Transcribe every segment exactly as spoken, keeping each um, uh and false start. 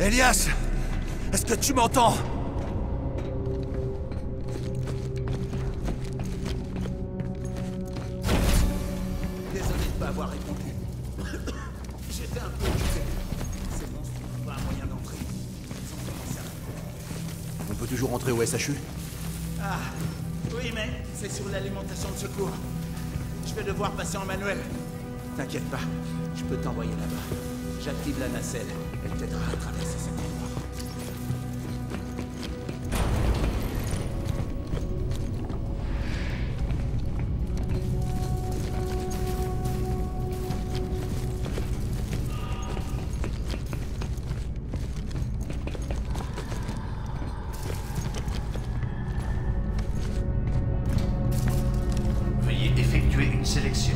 Elias! Est-ce que tu m'entends? Désolé de pas avoir répondu. J'étais un peu occupé. Ces monstres n'ont pas un moyen d'entrer. Ils ont commencé à... On peut toujours rentrer au S H U? Ah, oui, mais c'est sur l'alimentation de secours. Je vais devoir passer en manuel. T'inquiète pas, je peux t'envoyer là-bas. J'active la nacelle. Elle t'aidera à traverser cet endroit. Veuillez effectuer une sélection.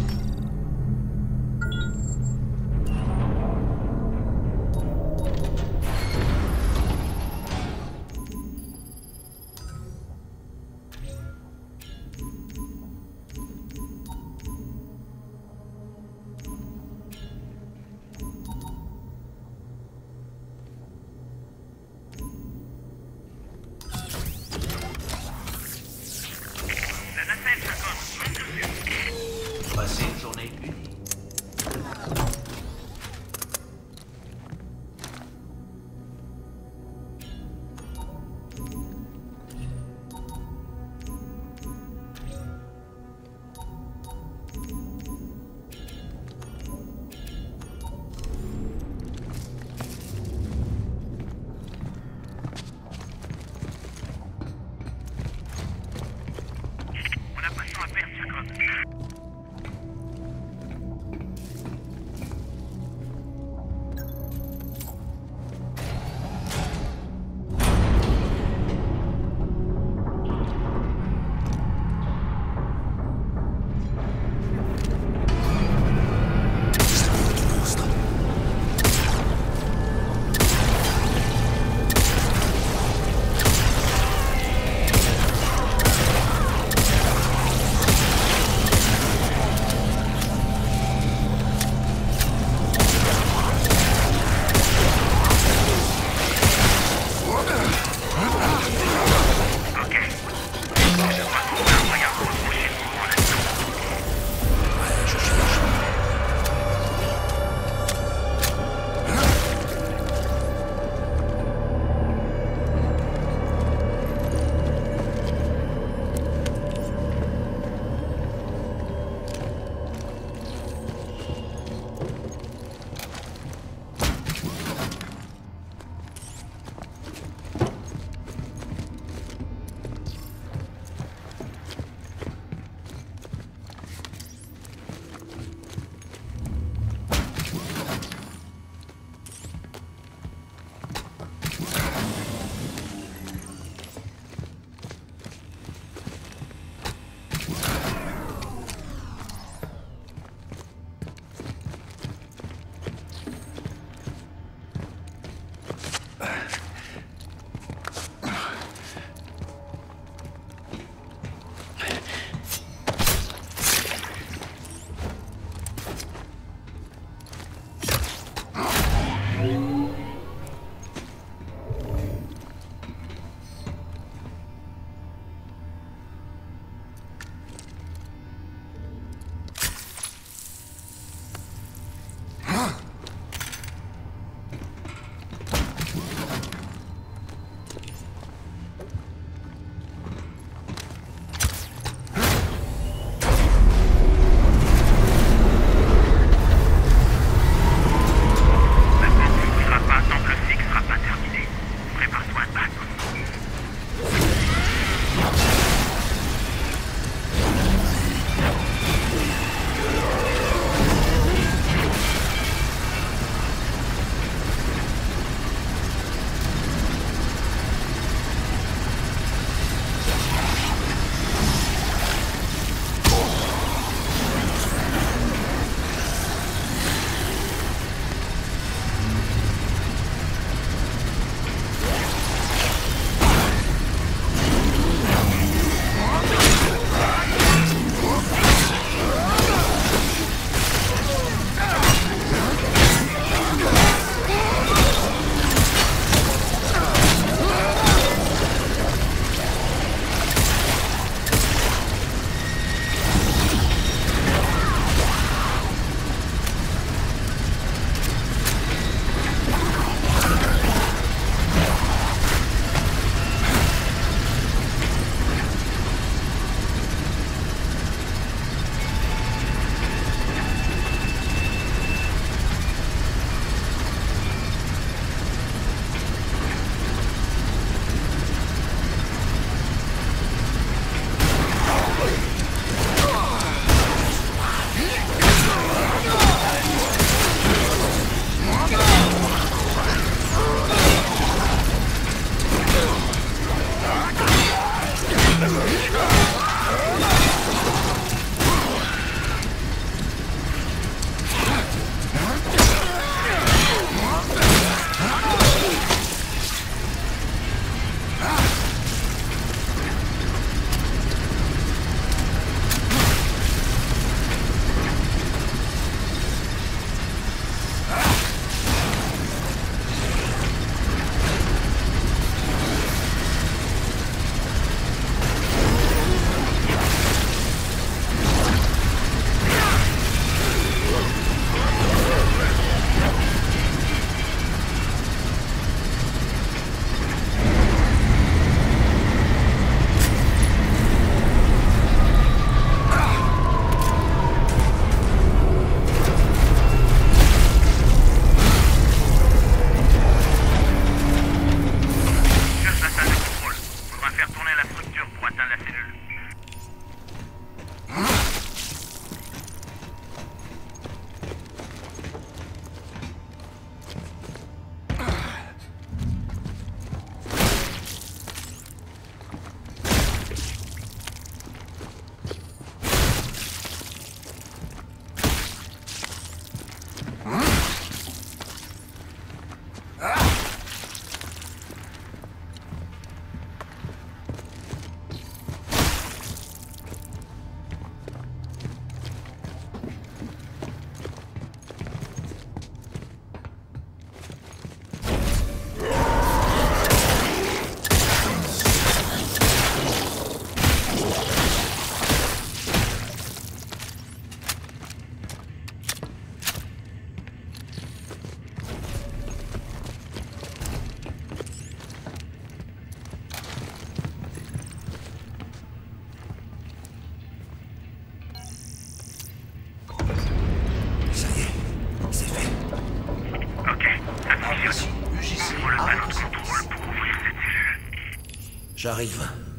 Ici, U J C à votre service. J'arrive.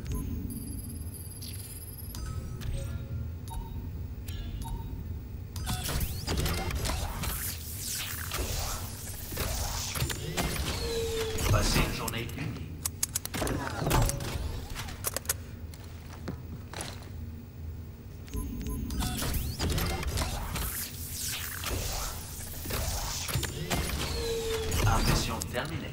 Passez une journée unie. Impression terminée.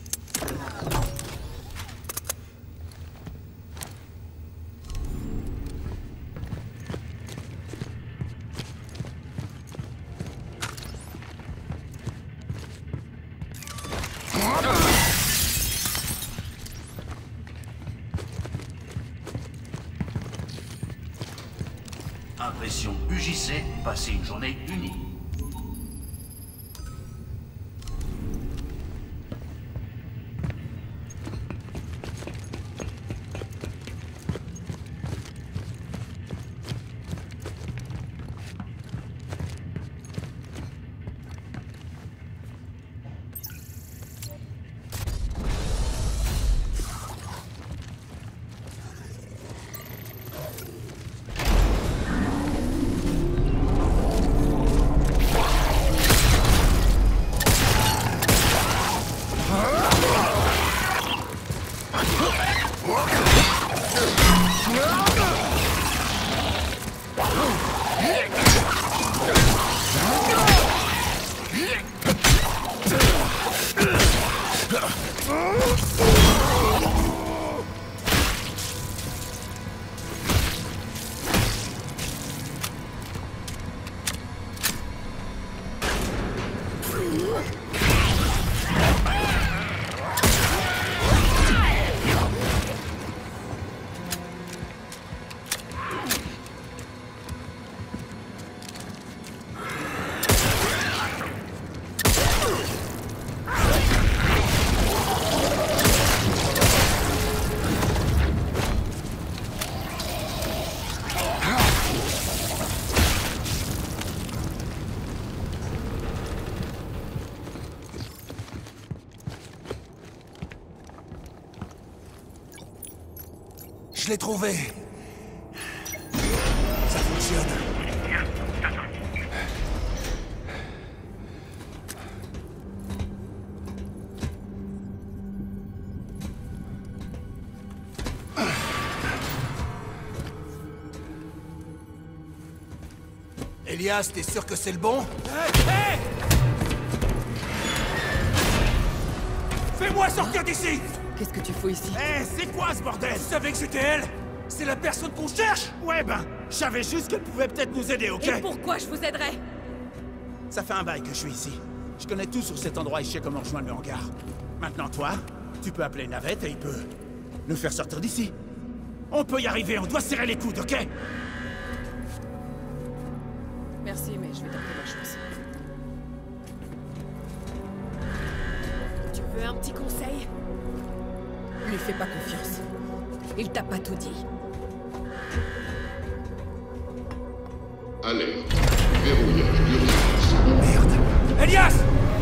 Impression U J C, passez une journée unie. Je l'ai trouvé. Ça fonctionne. Elias, t'es sûr que c'est le bon? Hey, hey! Fais-moi sortir d'ici! Qu'est-ce que tu fous ici? Eh, c'est quoi ce bordel? Vous savez que c'était elle? C'est la personne qu'on cherche? Ouais, ben, je savais juste qu'elle pouvait peut-être nous aider, ok? Et pourquoi je vous aiderais? Ça fait un bail que je suis ici. Je connais tout sur cet endroit et je sais comment rejoindre le hangar. Maintenant, toi, tu peux appeler Navette et il peut nous faire sortir d'ici. On peut y arriver, on doit serrer les coudes, ok? Merci, mais je vais tenter ma chance. Tu veux un petit conseil? Lui fais pas confiance. Il t'a pas tout dit. Alerte. Verrouillage d'urgence. Merde! Elias!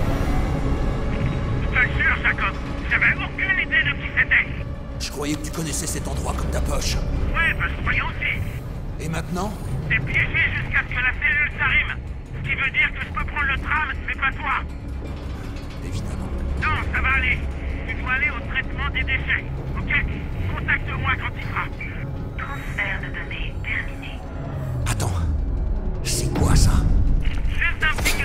Je te jure, Jacob, j'avais aucune idée de qui c'était. Je croyais que tu connaissais cet endroit comme ta poche. Ouais, ben je croyais aussi. Et maintenant? T'es piégé jusqu'à ce que la cellule s'arrime. Ce qui veut dire que je peux prendre le tram, mais pas toi. Évidemment. Non, ça va aller. Tu dois aller au traitement des déchets, ok? Contacte-moi quand il sera. Transfert de données terminé. Attends. C'est quoi ça? Juste un petit...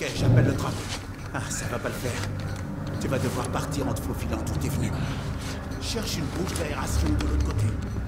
Ok, j'appelle le drone. Ah, ça va pas le faire. Tu vas devoir partir en te faufilant tout tes venu. Cherche une bouche d'aération de l'autre côté.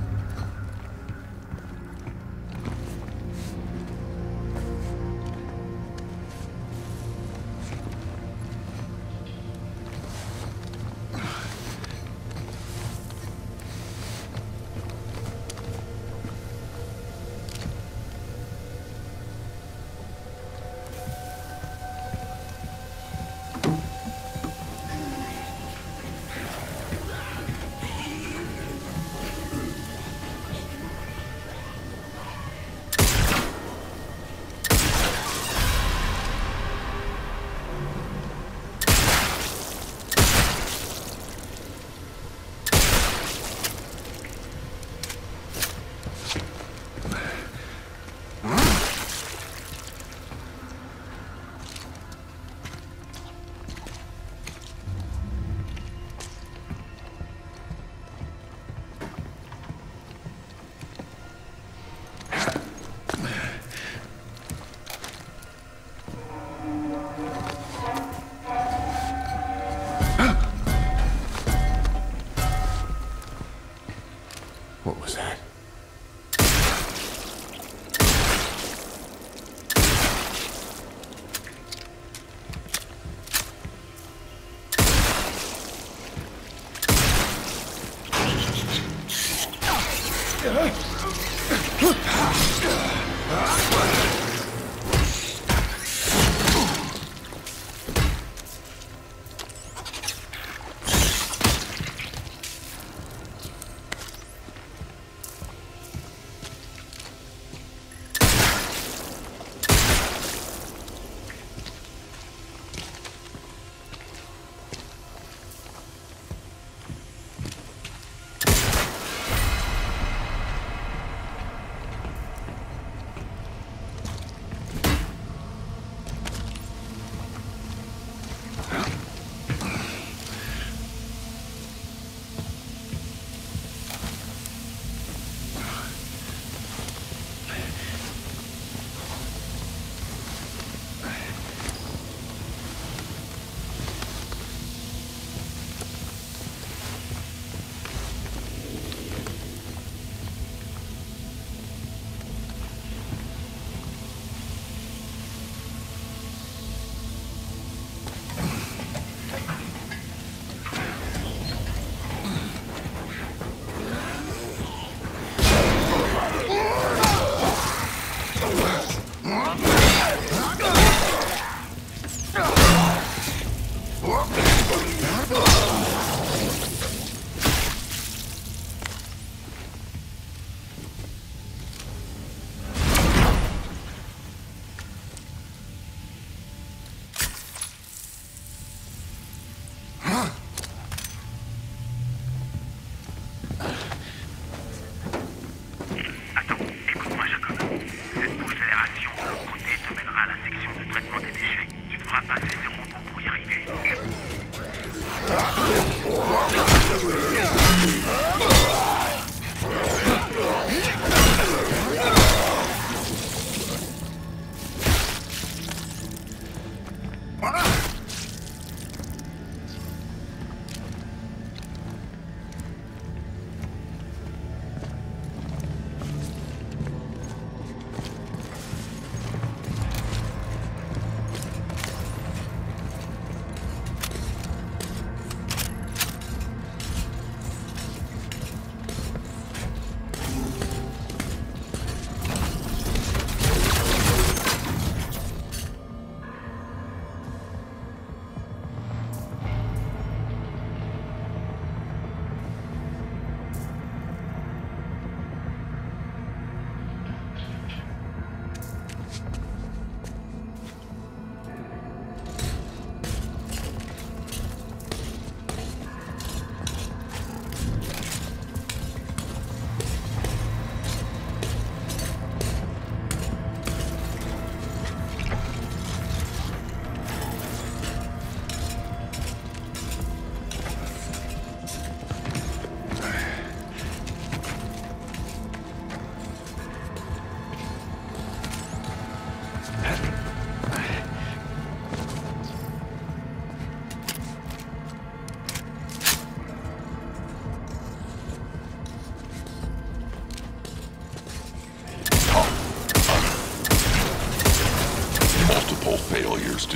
What was that?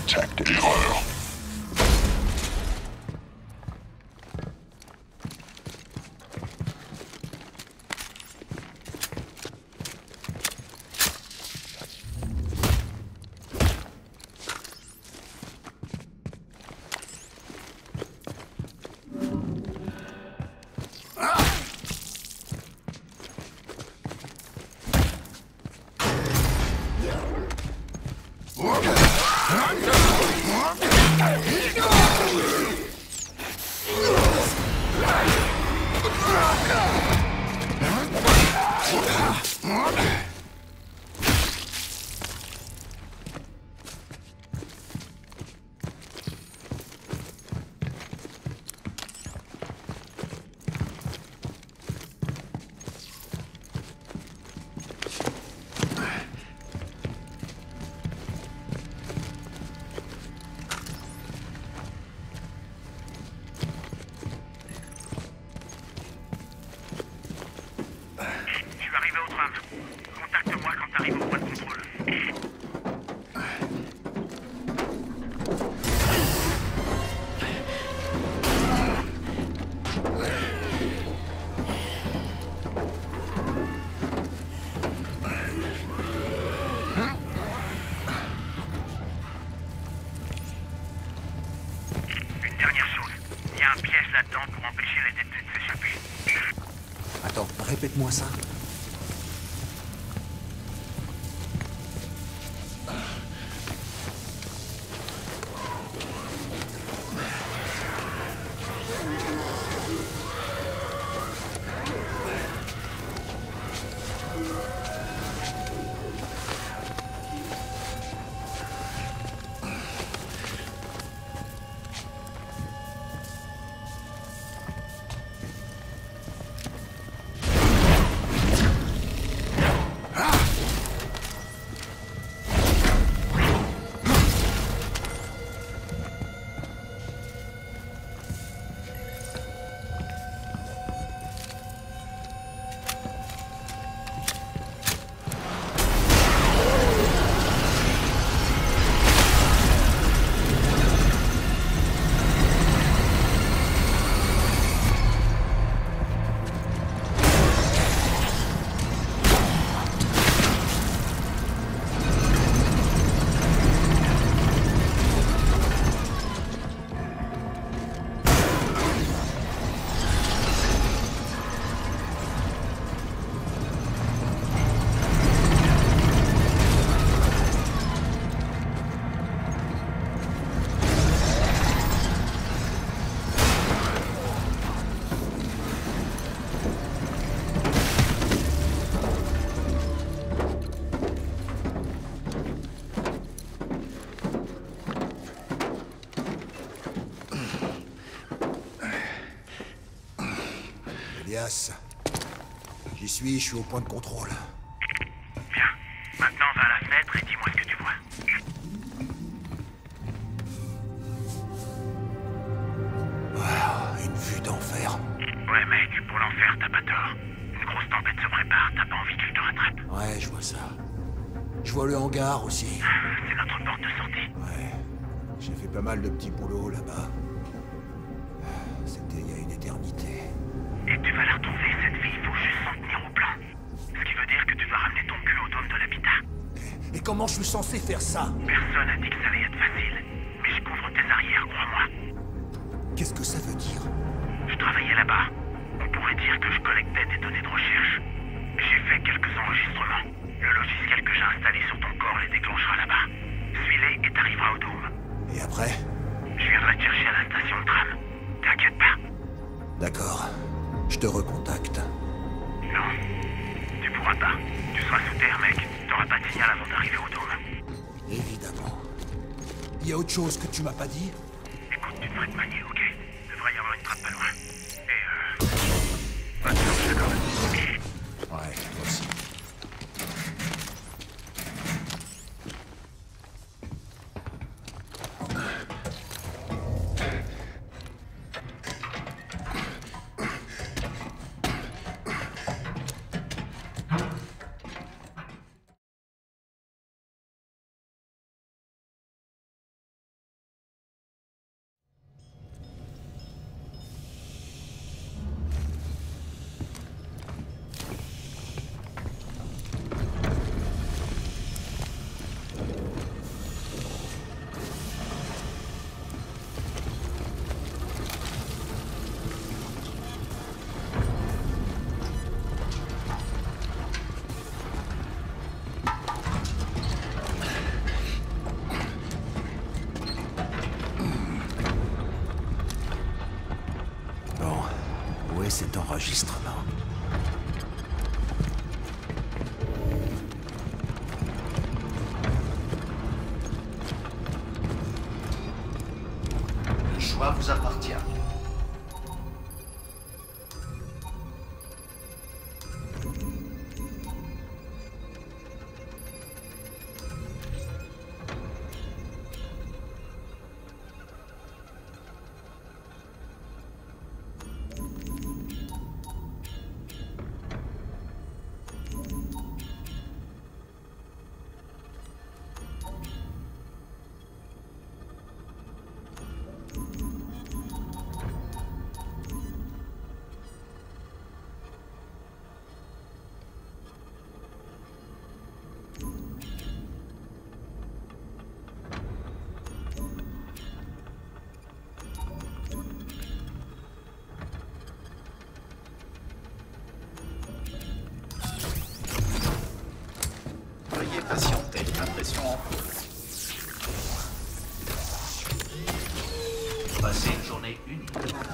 tactic. Erreur. Contacte-moi quand t'arrives au point de contrôle. Une dernière chose. Il y a un piège là-dedans pour empêcher les détenus de s'échapper. Attends, répète-moi ça. Elias, j'y suis, je suis au point de contrôle. Bien. Maintenant, va à la fenêtre et dis-moi ce que tu vois. Ah, une vue d'enfer. Ouais, mec, pour l'enfer, t'as pas tort. Une grosse tempête se prépare, t'as pas envie qu'elle te rattrape. Ouais, je vois ça. Je vois le hangar aussi. C'est notre porte de sortie. Ouais, j'ai fait pas mal de petits boulots là-bas. C'était il y a une éternité. Et tu vas la retrouver, cette vie, il faut juste s'en tenir au plan. Ce qui veut dire que tu vas ramener ton cul au dôme de l'habitat. Et, et comment je suis censé faire ça? Personne n'a dit que ça allait être facile. Mais je couvre tes arrières, crois-moi. Qu'est-ce que ça veut dire? Je travaillais là-bas. On pourrait dire que je collectais des données de recherche. J'ai fait quelques enregistrements. Le logiciel que j'ai installé sur ton corps les déclenchera là-bas. Suis-les et t'arriveras au dôme. Et après? Je viendrai te chercher à la station de tram. T'inquiète pas. D'accord. Je te recontacte. Non. Tu pourras pas. Tu seras sous terre, mec. T'auras pas de signal avant d'arriver au dôme. Évidemment. Il y a autre chose que tu m'as pas dit? Écoute, tu devrais te manier, ok? Il devrait y avoir une trappe pas loin. Et euh... Va te faire d'accord. Ouais, moi aussi. retrouver cet enregistrement. Le choix vous appartient. Veuillez patienter, impression en cours. Passez une journée unique.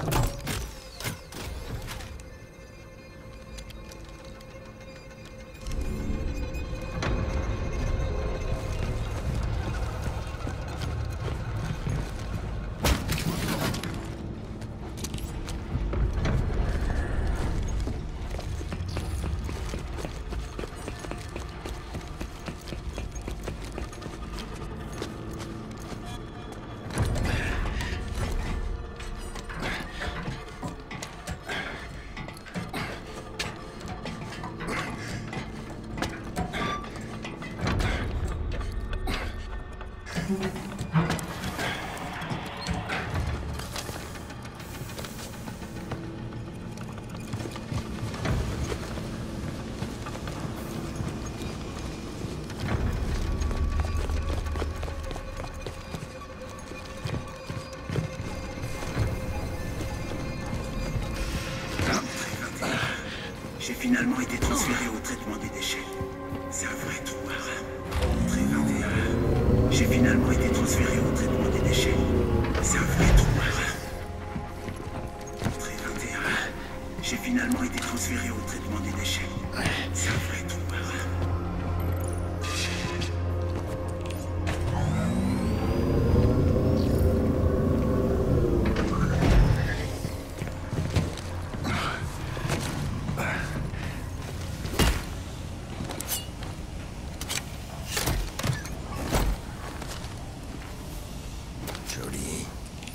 J'ai finalement été transféré au traitement des déchets. C'est un vrai trou marin. Entrée vingt et un. J'ai finalement été transféré au traitement des déchets. C'est un vrai trou marin. Entrée vingt et un. J'ai finalement été transféré au traitement des déchets. C'est un vrai trou marin. Joli.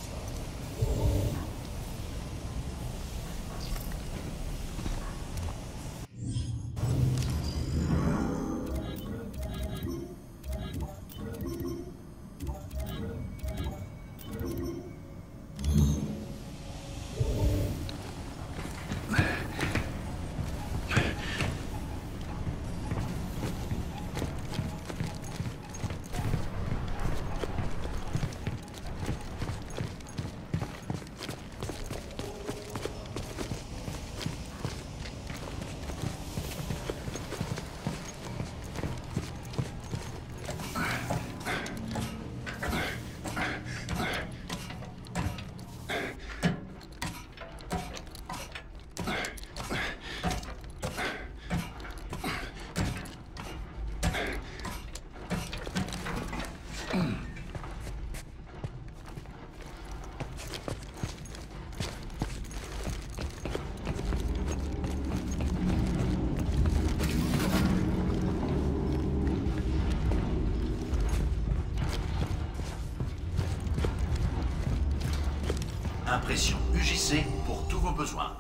Impression U J C pour tous vos besoins.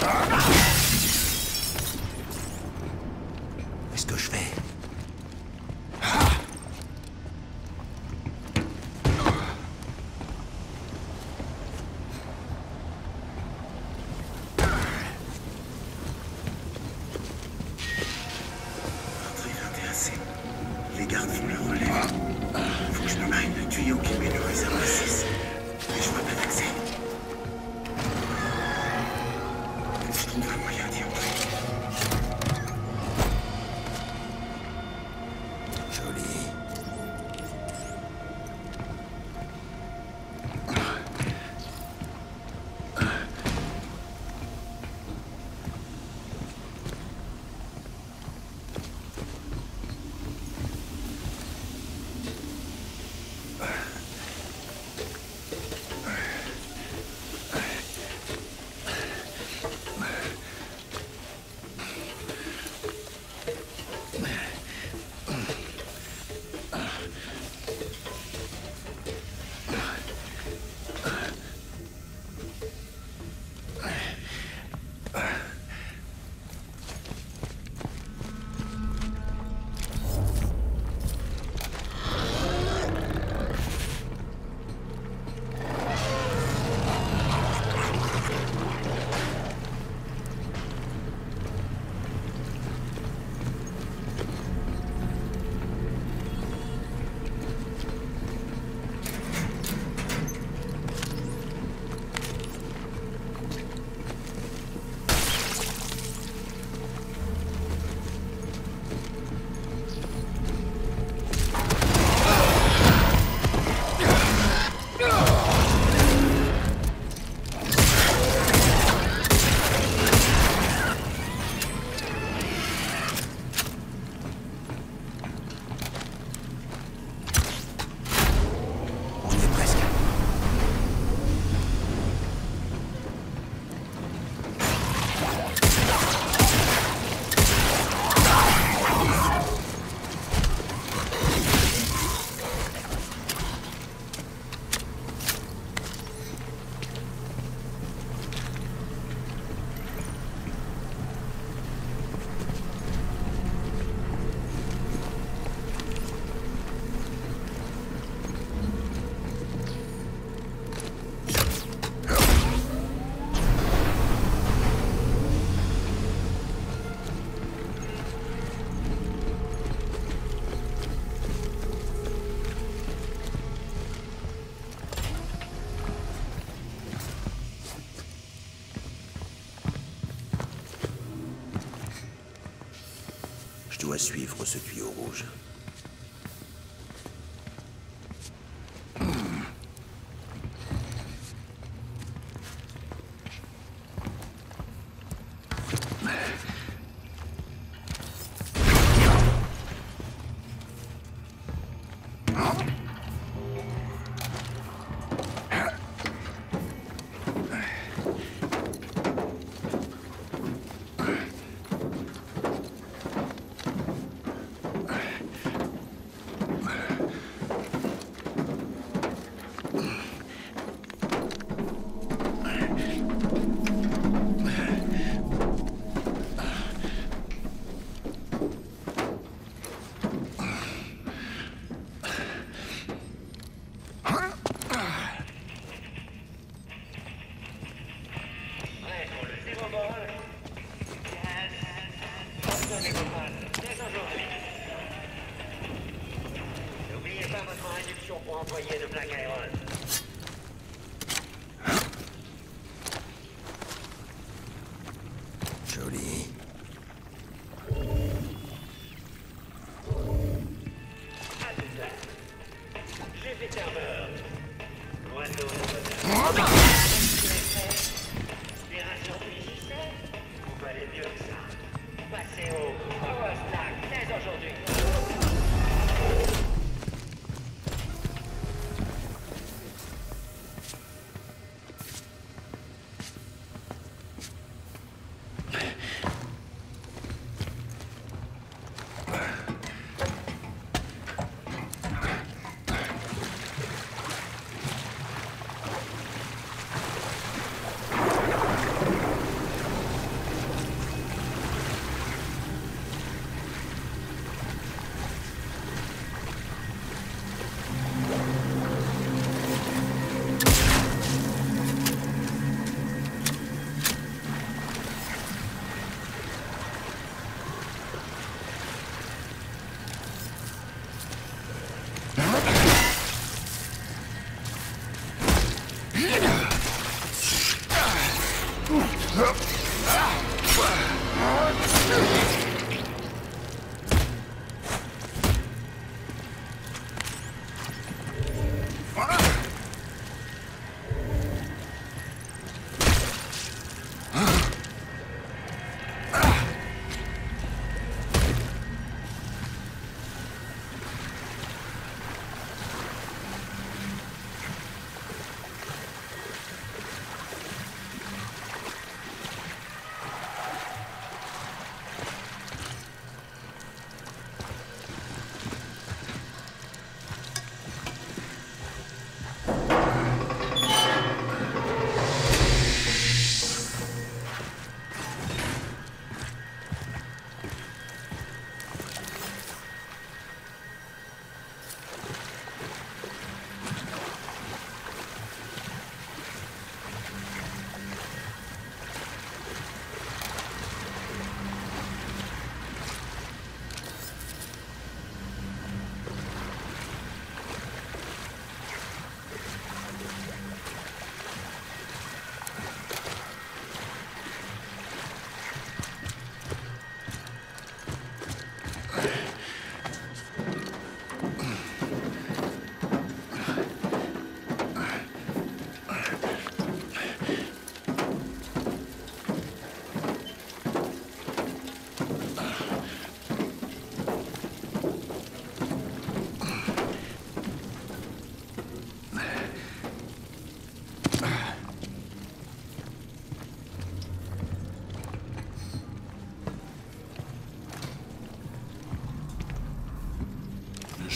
Qu'est-ce que je fais? Les gardes font leur relève. Faut que je me mine le tuyau qui met le réservoir six. Mais je vois pas d'accès. Faut que je trouve un moyen d'y entrer. Joli. Je dois suivre ce tuyau rouge. N'oubliez pas votre réduction pour employer de Black Iron. Joli. À tout à l'heure. J'ai fait un meurtre. Oiseau de bonheur. Inspiration musicienne. Vous valez mieux que ça. Passez au Power Stack dès aujourd'hui.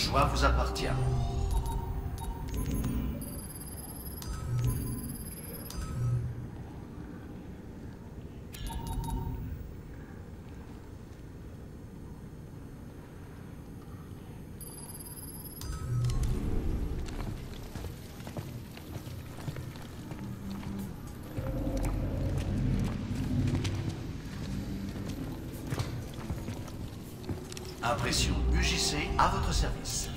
choix vous appartient. Impression U J C à votre service.